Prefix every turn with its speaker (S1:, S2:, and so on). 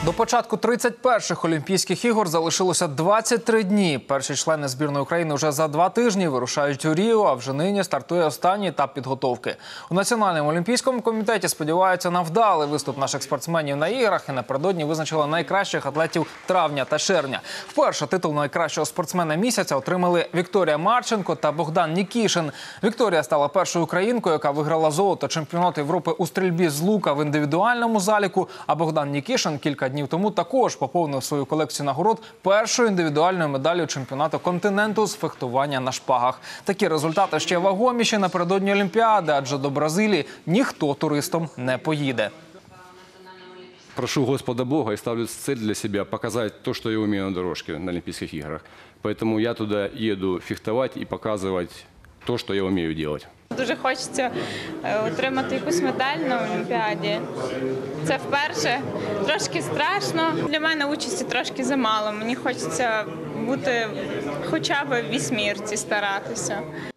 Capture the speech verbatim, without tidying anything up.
S1: До початку тридцять перших Олімпійських ігор залишилося двадцять три дні. Перші члени збірної України вже за два тижні вирушають у Ріо, а вже нині стартує останній етап підготовки. У Національному олімпійському комітеті сподіваються на вдалий виступ наших спортсменів на іграх і напередодні визначили найкращих атлетів травня та червня. Вперше титул найкращого спортсмена місяця отримали Вікторія Марченко та Богдан Нікішин. Вікторія стала першою українкою, яка виграла золото чемпіонату Європи у стрільбі з лука в індивідуальному заліку, а Богдан Нікішин кілька днів тому також поповнив свою колекцію нагород першою індивідуальною медаллю чемпіонату континенту з фехтування на шпагах. Такі результати ще вагоміші напередодні Олімпіади, адже до Бразилії ніхто туристом не поїде.
S2: Прошу Господа Бога и ставлю цель для себя показать то, что я умею на дорожке на Олимпийских играх. Поэтому я туда еду фехтовать и показывать то, что я умею делать.
S3: Дуже хочеться отримати якусь медаль на Олімпіаді. Це вперше. Трошки страшно. Для мене участі трошки замало. Мені хочеться бути хоча б в вісьмірці, старатися.